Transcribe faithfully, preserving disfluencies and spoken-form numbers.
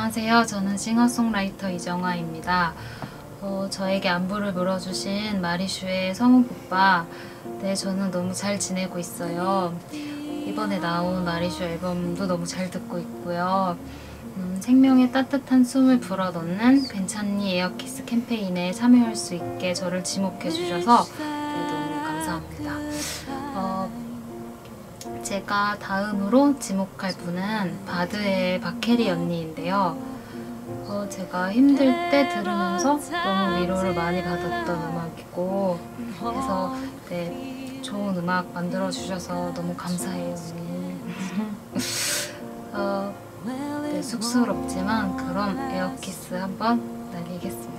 안녕하세요. 저는 싱어송라이터 이정화입니다. 어, 저에게 안부를 물어주신 마리슈의 성욱 오빠, 네, 저는 너무 잘 지내고 있어요. 이번에 나온 마리슈 앨범도 너무 잘 듣고 있고요. 음, 생명의 따뜻한 숨을 불어넣는 괜찮니 에어키스 캠페인에 참여할 수 있게 저를 지목해 주셔서 네, 너무 감사합니다. 어, 제가 다음으로 지목할 분은 바드의 박혜리 언니인데요. 어, 제가 힘들 때 들으면서 너무 위로를 많이 받았던 음악이고 해서 네, 좋은 음악 만들어주셔서 너무 감사해요, 언니. 어, 네, 쑥스럽지만 그럼 에어키스 한번 날리겠습니다.